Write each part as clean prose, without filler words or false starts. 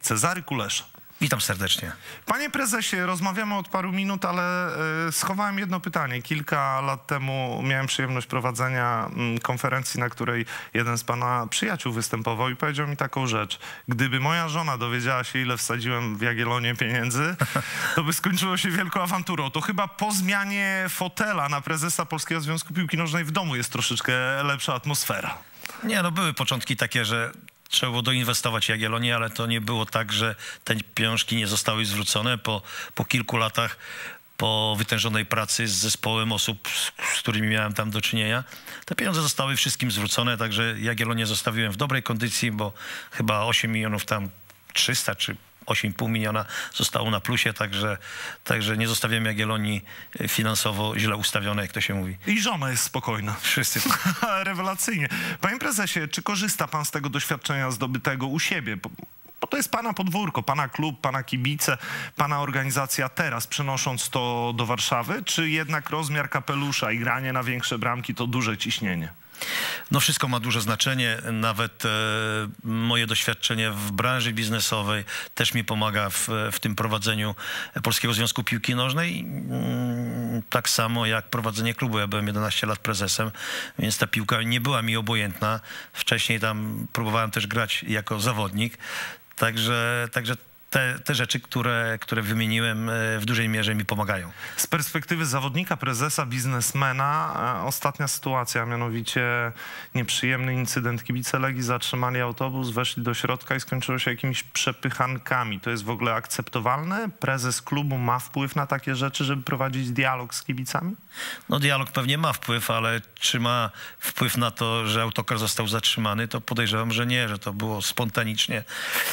Cezary Kulesza. Witam serdecznie. Panie prezesie, rozmawiamy od paru minut, ale schowałem jedno pytanie. Kilka lat temu miałem przyjemność prowadzenia konferencji, na której jeden z pana przyjaciół występował i powiedział mi taką rzecz. Gdyby moja żona dowiedziała się, ile wsadziłem w Jagiellonię pieniędzy, to by skończyło się wielką awanturą. To chyba po zmianie fotela na prezesa Polskiego Związku Piłki Nożnej w domu jest troszeczkę lepsza atmosfera. Nie, no były początki takie, że trzeba było doinwestować Jagiellonię, ale to nie było tak, że te pieniążki nie zostały zwrócone po kilku latach, po wytężonej pracy z zespołem osób, z którymi miałem tam do czynienia. Te pieniądze zostały wszystkim zwrócone, także Jagiellonię zostawiłem w dobrej kondycji, bo chyba 8 milionów tam 300 czy 8,5 miliona zostało na plusie, także nie zostawiam Jagiellonii finansowo źle ustawione, jak to się mówi. I żona jest spokojna. Wszyscy. Rewelacyjnie. Panie prezesie, czy korzysta pan z tego doświadczenia zdobytego u siebie? Bo to jest pana podwórko, pana klub, pana kibice, pana organizacja teraz, przenosząc to do Warszawy, czy jednak rozmiar kapelusza i granie na większe bramki to duże ciśnienie? No wszystko ma duże znaczenie, nawet moje doświadczenie w branży biznesowej też mi pomaga w tym prowadzeniu Polskiego Związku Piłki Nożnej. Tak samo jak prowadzenie klubu. Ja byłem 11 lat prezesem, więc ta piłka nie była mi obojętna. Wcześniej tam próbowałem też grać jako zawodnik, także te rzeczy, które wymieniłem, w dużej mierze mi pomagają. Z perspektywy zawodnika, prezesa, biznesmena, ostatnia sytuacja, mianowicie nieprzyjemny incydent. Kibice Legii zatrzymali autobus, weszli do środka i skończyło się jakimiś przepychankami. To jest w ogóle akceptowalne? Prezes klubu ma wpływ na takie rzeczy, żeby prowadzić dialog z kibicami? No dialog pewnie ma wpływ, ale czy ma wpływ na to, że autokar został zatrzymany, to podejrzewam, że nie, że to było spontanicznie.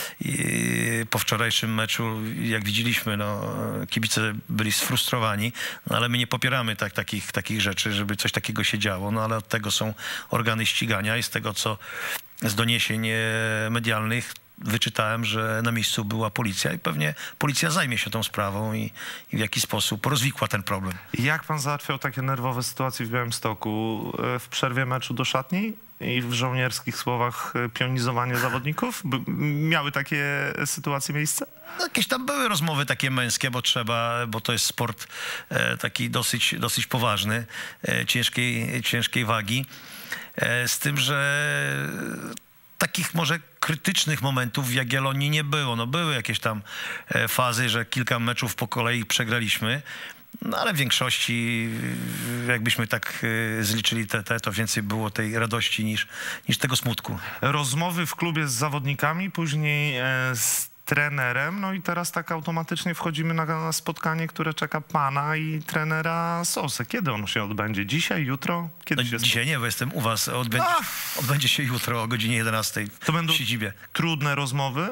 I po wczorajszym meczu, jak widzieliśmy, no, kibice byli sfrustrowani, no, ale my nie popieramy takich rzeczy, żeby coś takiego się działo, no ale od tego są organy ścigania i z tego, co z doniesień medialnych wyczytałem, że na miejscu była policja i pewnie policja zajmie się tą sprawą i w jaki sposób rozwikła ten problem. Jak pan załatwiał takie nerwowe sytuacje w Białymstoku? W przerwie meczu do szatni i w żołnierskich słowach pionizowanie zawodników? Miały takie sytuacje miejsce? No, jakieś tam były rozmowy takie męskie, bo to jest sport taki dosyć poważny, ciężkiej wagi. Z tym, że takich może krytycznych momentów w Jagiellonii nie było. No, były jakieś tam fazy, że kilka meczów po kolei przegraliśmy, no ale w większości, jakbyśmy tak zliczyli to więcej było tej radości niż tego smutku. Rozmowy w klubie z zawodnikami, później z trenerem, no i teraz tak automatycznie wchodzimy na spotkanie, które czeka pana i trenera Sosę. Kiedy ono się odbędzie? Dzisiaj, jutro? Kiedy no, dzisiaj nie, bo jestem u was. Odbędzie się jutro o godzinie 11 to będą w siedzibie. Trudne rozmowy?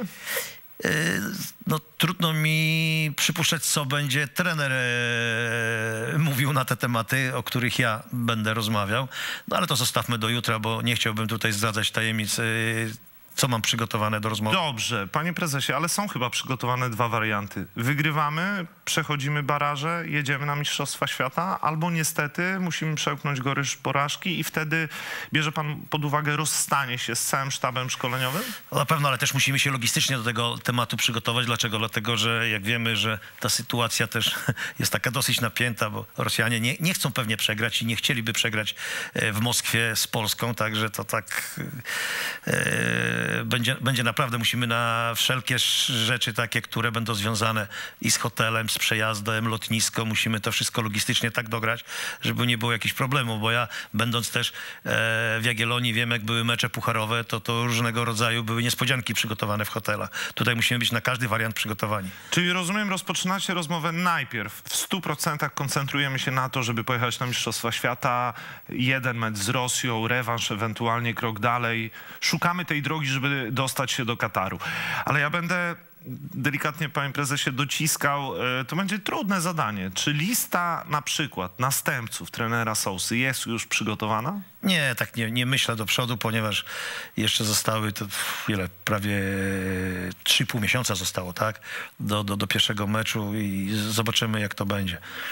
No trudno mi przypuszczać, co będzie trener mówił na te tematy, o których ja będę rozmawiał. No ale to zostawmy do jutra, bo nie chciałbym tutaj zdradzać tajemnic, co mam przygotowane do rozmowy. Dobrze, panie prezesie, ale są chyba przygotowane dwa warianty. Wygrywamy, przechodzimy baraże, jedziemy na Mistrzostwa Świata, albo niestety musimy przełknąć goryż porażki i wtedy bierze pan pod uwagę rozstanie się z całym sztabem szkoleniowym? No, na pewno, ale też musimy się logistycznie do tego tematu przygotować. Dlaczego? Dlatego, że jak wiemy, że ta sytuacja też jest taka dosyć napięta, bo Rosjanie nie chcą pewnie przegrać i nie chcieliby przegrać w Moskwie z Polską, także to tak będzie naprawdę, musimy na wszelkie rzeczy takie, które będą związane i z hotelem, z przejazdem, lotnisko, musimy to wszystko logistycznie tak dograć, żeby nie było jakichś problemów, bo ja będąc też w Jagiellonii, wiem jak były mecze pucharowe, to różnego rodzaju były niespodzianki przygotowane w hotelach. Tutaj musimy być na każdy wariant przygotowani. Czyli rozumiem, rozpoczynacie rozmowę najpierw w 100% koncentrujemy się na to, żeby pojechać na Mistrzostwa Świata, jeden mecz z Rosją, rewanż, ewentualnie krok dalej. Szukamy tej drogi, żeby dostać się do Kataru. Ale ja będę delikatnie, panie prezesie, dociskał. To będzie trudne zadanie. Czy lista na przykład następców trenera Sosy jest już przygotowana? Nie, tak nie myślę do przodu, ponieważ jeszcze zostały to prawie 3,5 miesiąca zostało, tak? Do pierwszego meczu i zobaczymy, jak to będzie.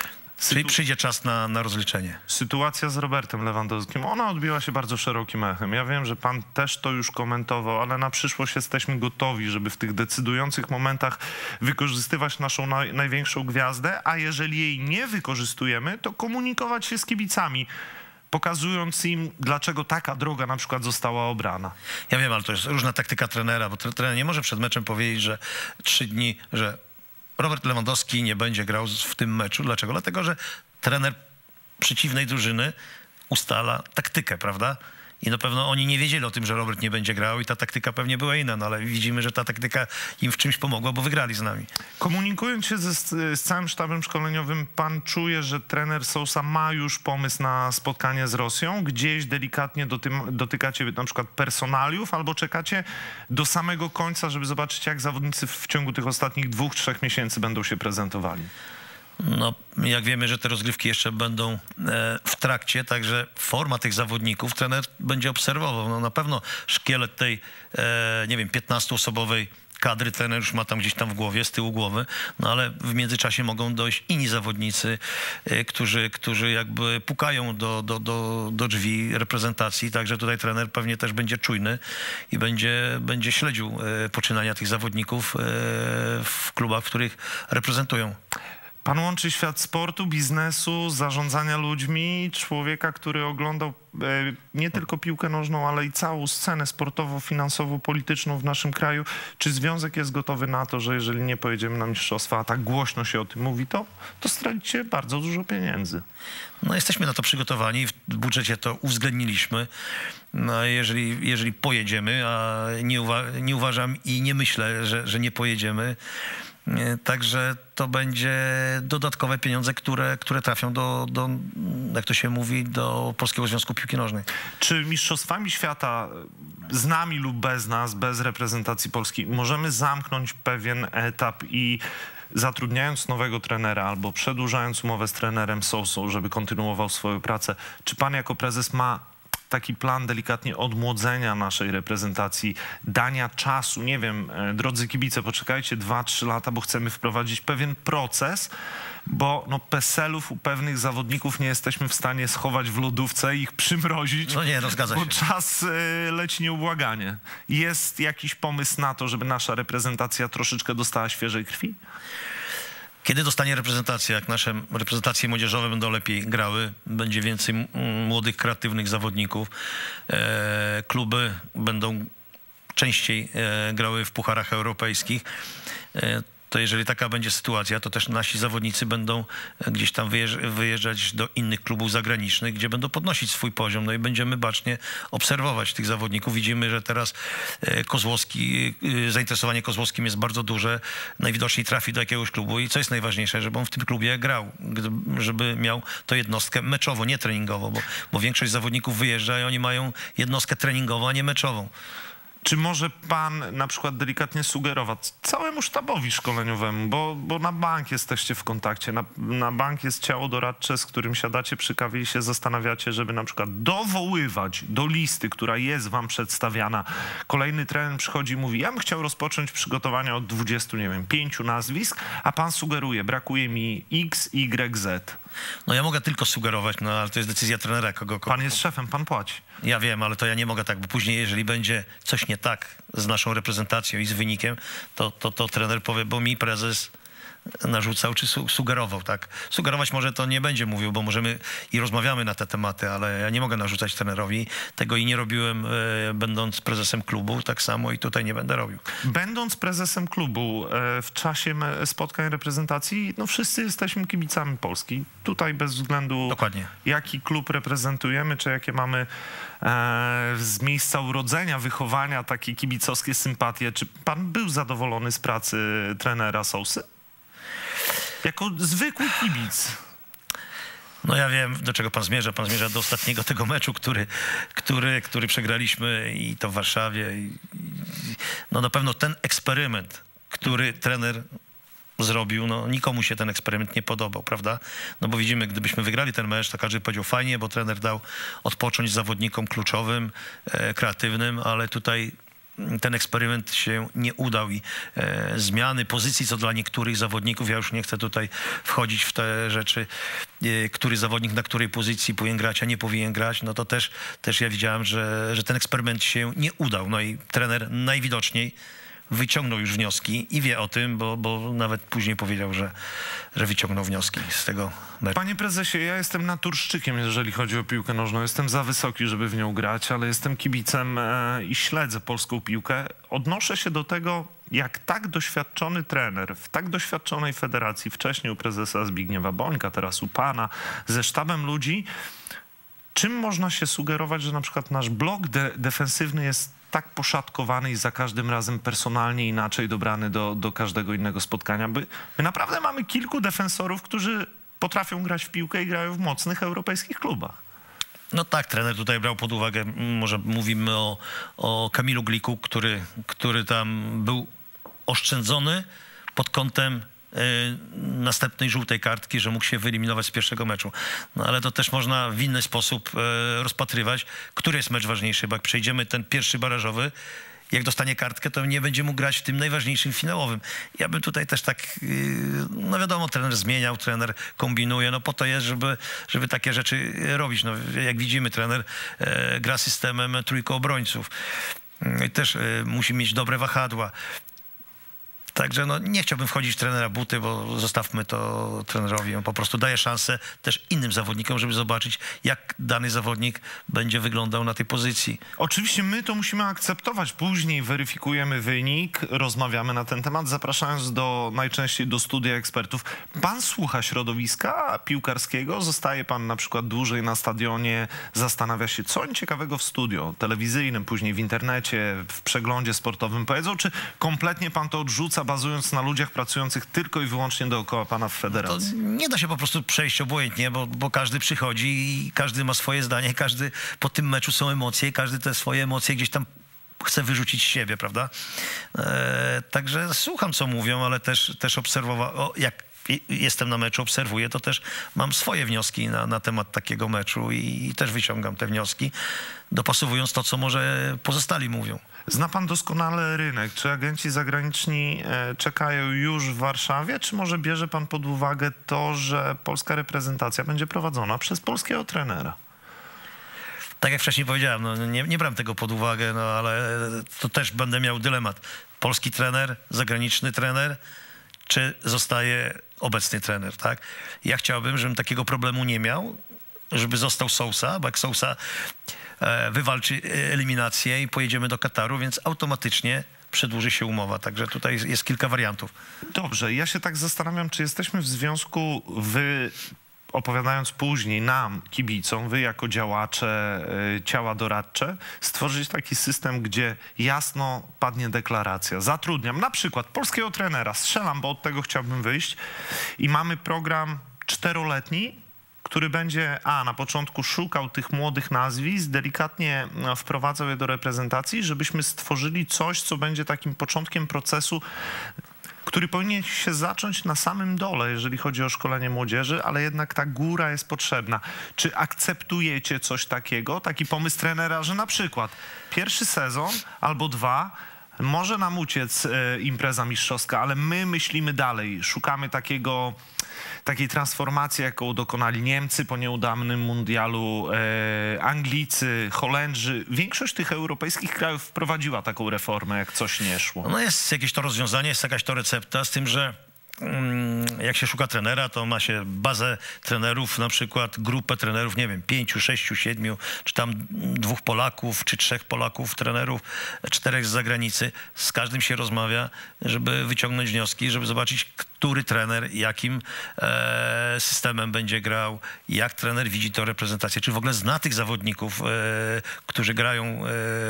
Czyli przyjdzie czas na rozliczenie. Sytuacja z Robertem Lewandowskim, ona odbiła się bardzo szerokim echem. Ja wiem, że pan też to już komentował, ale na przyszłość jesteśmy gotowi, żeby w tych decydujących momentach wykorzystywać naszą największą gwiazdę, a jeżeli jej nie wykorzystujemy, to komunikować się z kibicami, pokazując im, dlaczego taka droga na przykład została obrana. Ja wiem, ale to jest różna taktyka trenera, bo trener nie może przed meczem powiedzieć, że 3 dni, że Robert Lewandowski nie będzie grał w tym meczu. Dlaczego? Dlatego, że trener przeciwnej drużyny ustala taktykę, prawda? I na pewno oni nie wiedzieli o tym, że Robert nie będzie grał i ta taktyka pewnie była inna, no ale widzimy, że ta taktyka im w czymś pomogła, bo wygrali z nami. Komunikując się z całym sztabem szkoleniowym, pan czuje, że trener Sousa ma już pomysł na spotkanie z Rosją? Gdzieś delikatnie dotykacie na przykład personaliów albo czekacie do samego końca, żeby zobaczyć, jak zawodnicy w ciągu tych ostatnich 2-3 miesięcy będą się prezentowali? No, jak wiemy, że te rozgrywki jeszcze będą w trakcie, także forma tych zawodników trener będzie obserwował. No, na pewno szkielet tej, nie wiem, 15-osobowej kadry trener już ma tam gdzieś tam w głowie, z tyłu głowy, no ale w międzyczasie mogą dojść inni zawodnicy, którzy jakby pukają do drzwi reprezentacji, także tutaj trener pewnie też będzie czujny i będzie śledził poczynania tych zawodników w klubach, w których reprezentują. Pan łączy świat sportu, biznesu, zarządzania ludźmi, człowieka, który oglądał nie tylko piłkę nożną, ale i całą scenę sportowo-finansowo-polityczną w naszym kraju. Czy związek jest gotowy na to, że jeżeli nie pojedziemy na mistrzostwa, a tak głośno się o tym mówi, to stracicie bardzo dużo pieniędzy? No, jesteśmy na to przygotowani, w budżecie to uwzględniliśmy. No, jeżeli pojedziemy, a nie uważam i nie myślę, że nie pojedziemy, także to będzie dodatkowe pieniądze, które trafią do, jak to się mówi, do Polskiego Związku Piłki Nożnej. Czy mistrzostwami świata z nami lub bez nas, bez reprezentacji Polski, możemy zamknąć pewien etap i zatrudniając nowego trenera albo przedłużając umowę z trenerem Sousą, żeby kontynuował swoją pracę, czy pan jako prezes ma taki plan delikatnie odmłodzenia naszej reprezentacji, dania czasu, nie wiem, drodzy kibice, poczekajcie 2-3 lata, bo chcemy wprowadzić pewien proces, bo no, PESEL-ów u pewnych zawodników nie jesteśmy w stanie schować w lodówce i ich przymrozić, no nie, no zgadza się, bo czas leci nieubłaganie. Jest jakiś pomysł na to, żeby nasza reprezentacja troszeczkę dostała świeżej krwi? Kiedy dostanie reprezentacja, jak nasze reprezentacje młodzieżowe będą lepiej grały, będzie więcej młodych, kreatywnych zawodników, kluby będą częściej grały w pucharach europejskich, to jeżeli taka będzie sytuacja, to też nasi zawodnicy będą gdzieś tam wyjeżdżać do innych klubów zagranicznych, gdzie będą podnosić swój poziom. No i będziemy bacznie obserwować tych zawodników. Widzimy, że teraz zainteresowanie Kozłowskim jest bardzo duże. Najwidoczniej trafi do jakiegoś klubu i co jest najważniejsze, żeby on w tym klubie grał, żeby miał to jednostkę meczowo, nie treningowo, bo większość zawodników wyjeżdża i oni mają jednostkę treningową, a nie meczową. Czy może pan na przykład delikatnie sugerować całemu sztabowi szkoleniowemu, bo na bank jesteście w kontakcie, na bank jest ciało doradcze, z którym siadacie przy kawie i się zastanawiacie, żeby na przykład dowoływać do listy, która jest wam przedstawiana. Kolejny trener przychodzi i mówi, ja bym chciał rozpocząć przygotowania od 20, nie wiem, 5 nazwisk, a pan sugeruje, brakuje mi X, Y, Z. No ja mogę tylko sugerować, no ale to jest decyzja trenera, kogo... Pan jest szefem, pan płaci. Ja wiem, ale to ja nie mogę tak, bo później, jeżeli będzie coś nie tak z naszą reprezentacją i z wynikiem, to trener powie, bo mi prezes narzucał czy sugerował, tak? Sugerować może to nie będzie mówił, bo możemy i rozmawiamy na te tematy, ale ja nie mogę narzucać trenerowi. Tego i nie robiłem, będąc prezesem klubu, tak samo i tutaj nie będę robił. Będąc prezesem klubu w czasie spotkań reprezentacji, no wszyscy jesteśmy kibicami Polski. Tutaj bez względu dokładnie, jaki klub reprezentujemy, czy jakie mamy z miejsca urodzenia, wychowania takie kibicowskie sympatie. Czy pan był zadowolony z pracy trenera Sousy? Jako zwykły kibic. No ja wiem, do czego pan zmierza. Pan zmierza do ostatniego tego meczu, który przegraliśmy i to w Warszawie. No na pewno ten eksperyment, który trener zrobił, no nikomu się ten eksperyment nie podobał, prawda? No bo widzimy, gdybyśmy wygrali ten mecz, to każdy powiedział fajnie, bo trener dał odpocząć zawodnikom kluczowym, kreatywnym, ale tutaj ten eksperyment się nie udał i zmiany pozycji co dla niektórych zawodników, ja już nie chcę tutaj wchodzić w te rzeczy, który zawodnik na której pozycji powinien grać, a nie powinien grać, no to też ja widziałem, że ten eksperyment się nie udał. No i trener najwidoczniej wyciągnął już wnioski i wie o tym, bo nawet później powiedział, że wyciągnął wnioski z tego meczu. Panie prezesie, ja jestem naturszczykiem, jeżeli chodzi o piłkę nożną. Jestem za wysoki, żeby w nią grać, ale jestem kibicem i śledzę polską piłkę. Odnoszę się do tego, jak tak doświadczony trener w tak doświadczonej federacji, wcześniej u prezesa Zbigniewa Bońka, teraz u pana, ze sztabem ludzi, czym można się sugerować, że na przykład nasz blok defensywny jest tak poszatkowany i za każdym razem personalnie inaczej dobrany do każdego innego spotkania. My naprawdę mamy kilku defensorów, którzy potrafią grać w piłkę i grają w mocnych europejskich klubach. No tak, trener tutaj brał pod uwagę, może mówimy o Kamilu Gliku, który tam był oszczędzony pod kątem następnej żółtej kartki, że mógł się wyeliminować z pierwszego meczu. No ale to też można w inny sposób rozpatrywać, który jest mecz ważniejszy, bo jak przejdziemy ten pierwszy barażowy, jak dostanie kartkę, to nie będzie mógł grać w tym najważniejszym finałowym. Ja bym tutaj też tak, no wiadomo, trener zmieniał, trener kombinuje, no po to jest, żeby takie rzeczy robić. No, jak widzimy, trener gra systemem trójką obrońców. Też musi mieć dobre wahadła. Także no, nie chciałbym wchodzić w trenera buty, bo zostawmy to trenerowi. On po prostu daje szansę też innym zawodnikom, żeby zobaczyć, jak dany zawodnik będzie wyglądał na tej pozycji. Oczywiście my to musimy akceptować. Później weryfikujemy wynik, rozmawiamy na ten temat, zapraszając najczęściej do studia ekspertów. Pan słucha środowiska piłkarskiego, zostaje pan na przykład dłużej na stadionie, zastanawia się, co ciekawego w studio telewizyjnym, później w internecie, w przeglądzie sportowym powiedzą, czy kompletnie pan to odrzuca, bazując na ludziach pracujących tylko i wyłącznie dookoła pana w federacji? To nie da się po prostu przejść obojętnie, bo każdy przychodzi i każdy ma swoje zdanie, każdy po tym meczu są emocje i każdy te swoje emocje gdzieś tam chce wyrzucić z siebie, prawda? Także słucham, co mówią, ale też jak jestem na meczu, obserwuję, to też mam swoje wnioski na temat takiego meczu i też wyciągam te wnioski, dopasowując to, co może pozostali mówią. Zna pan doskonale rynek. Czy agenci zagraniczni czekają już w Warszawie, czy może bierze pan pod uwagę to, że polska reprezentacja będzie prowadzona przez polskiego trenera? Tak jak wcześniej powiedziałem, no nie brałem tego pod uwagę, no ale to też będę miał dylemat. Polski trener, zagraniczny trener, czy zostaje obecny trener, tak? Ja chciałbym, żebym takiego problemu nie miał, żeby został Sousa, bo jak Sousa wywalczy eliminację i pojedziemy do Kataru, więc automatycznie przedłuży się umowa. Także tutaj jest kilka wariantów. Dobrze, ja się tak zastanawiam, czy jesteśmy w związku, opowiadając później nam, kibicom, wy jako działacze, ciała doradcze, stworzyć taki system, gdzie jasno padnie deklaracja. Zatrudniam na przykład polskiego trenera, strzelam, bo od tego chciałbym wyjść i mamy program 4-letni, który będzie na początku szukał tych młodych nazwisk, delikatnie wprowadzał je do reprezentacji, żebyśmy stworzyli coś, co będzie takim początkiem procesu, który powinien się zacząć na samym dole, jeżeli chodzi o szkolenie młodzieży, ale jednak ta góra jest potrzebna. Czy akceptujecie coś takiego, taki pomysł trenera, że na przykład pierwszy sezon albo 2 może nam uciec impreza mistrzowska, ale my myślimy dalej, szukamy takiej transformacji, jaką dokonali Niemcy po nieudanym mundialu, Anglicy, Holendrzy. Większość tych europejskich krajów wprowadziła taką reformę, jak coś nie szło. No jest jakieś to rozwiązanie, jest jakaś to recepta, z tym, że jak się szuka trenera, to ma się bazę trenerów, na przykład grupę trenerów, nie wiem, 5, 6, 7, czy tam 2 Polaków, czy 3 Polaków, trenerów, 4 z zagranicy. Z każdym się rozmawia, żeby wyciągnąć wnioski, żeby zobaczyć, który trener jakim systemem będzie grał, jak trener widzi tę reprezentację, czy w ogóle zna tych zawodników, którzy grają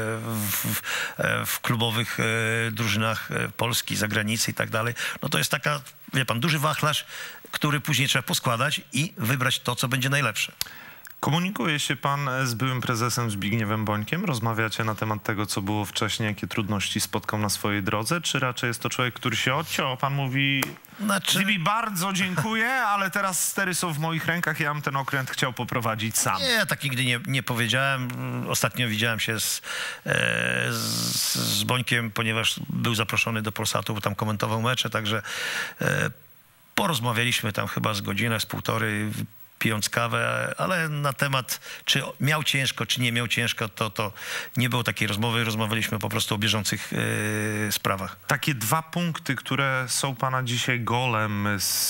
w klubowych drużynach Polski, zagranicy i tak dalej. No to jest taka, wie pan, duży wachlarz, który później trzeba poskładać i wybrać to, co będzie najlepsze. Komunikuje się pan z byłym prezesem Zbigniewem Bońkiem? Rozmawiacie na temat tego, co było wcześniej, jakie trudności spotkał na swojej drodze? Czy raczej jest to człowiek, który się odciął? Pan mówi, Zibi, bardzo dziękuję, ale teraz stery są w moich rękach, ja bym ten okręt chciał poprowadzić sam. Nie, ja tak nigdy nie powiedziałem. Ostatnio widziałem się z Bońkiem, ponieważ był zaproszony do Polsatu, bo tam komentował mecze, także porozmawialiśmy tam chyba z godzinę, z półtorej, pijąc kawę, ale na temat, czy miał ciężko, czy nie miał ciężko, to nie było takiej rozmowy. Rozmawialiśmy po prostu o bieżących sprawach. Takie 2 punkty, które są pana dzisiaj golem.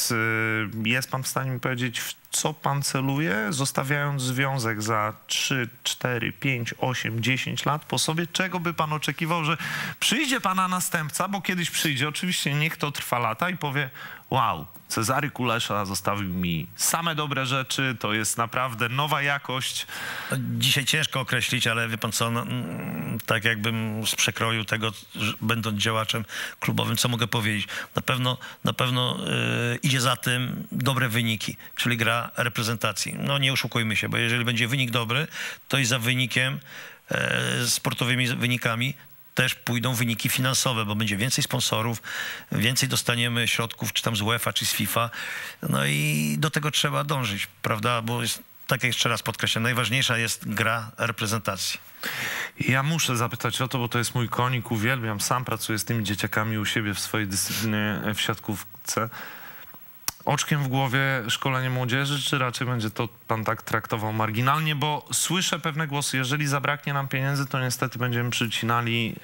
Jest pan w stanie mi powiedzieć, w co pan celuje, zostawiając związek za 3, 4, 5, 8, 10 lat po sobie? Czego by pan oczekiwał, że przyjdzie pana następca, bo kiedyś przyjdzie, oczywiście niech to trwa lata i powie, wow, Cezary Kulesza zostawił mi same dobre rzeczy, to jest naprawdę nowa jakość. Dzisiaj ciężko określić, ale wie pan co, no, tak jakbym z przekroju tego, będąc działaczem klubowym, co mogę powiedzieć? Na pewno idzie za tym dobre wyniki, czyli gra reprezentacji. No nie oszukujmy się, bo jeżeli będzie wynik dobry, to i za wynikiem, sportowymi wynikami, też pójdą wyniki finansowe, bo będzie więcej sponsorów, więcej dostaniemy środków, czy tam z UEFA, czy z FIFA. No i do tego trzeba dążyć, prawda? Bo jest, tak jak jeszcze raz podkreślam, najważniejsza jest gra reprezentacji. Ja muszę zapytać o to, bo to jest mój konik, uwielbiam. Sam pracuję z tymi dzieciakami u siebie w swojej dyscyplinie w siatkówce. Oczkiem w głowie szkolenie młodzieży, czy raczej będzie to pan tak traktował marginalnie? Bo słyszę pewne głosy, jeżeli zabraknie nam pieniędzy, to niestety będziemy przycinali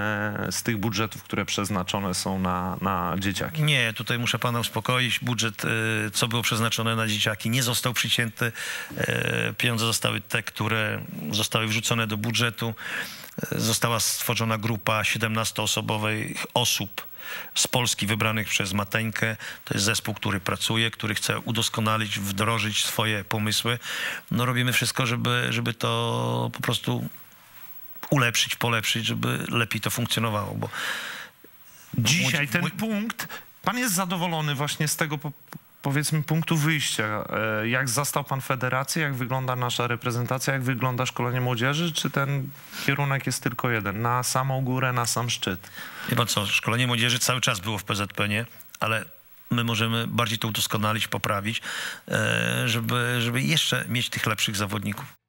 z tych budżetów, które przeznaczone są na dzieciaki. Nie, tutaj muszę pana uspokoić. Budżet, co było przeznaczone na dzieciaki, nie został przycięty. Pieniądze zostały te, które zostały wrzucone do budżetu. Została stworzona grupa 17-osobowych osób z Polski wybranych przez Mateńkę. To jest zespół, który pracuje, który chce udoskonalić, wdrożyć swoje pomysły. No robimy wszystko, żeby to po prostu ulepszyć, polepszyć, żeby lepiej to funkcjonowało. Bo dzisiaj ten punkt, pan jest zadowolony właśnie z tego, powiedzmy, punktu wyjścia. Jak zastał pan federację, jak wygląda nasza reprezentacja, jak wygląda szkolenie młodzieży, czy ten kierunek jest tylko jeden, na samą górę, na sam szczyt? Wie pan co, szkolenie młodzieży cały czas było w PZPN-ie, ale my możemy bardziej to udoskonalić, poprawić, żeby jeszcze mieć tych lepszych zawodników.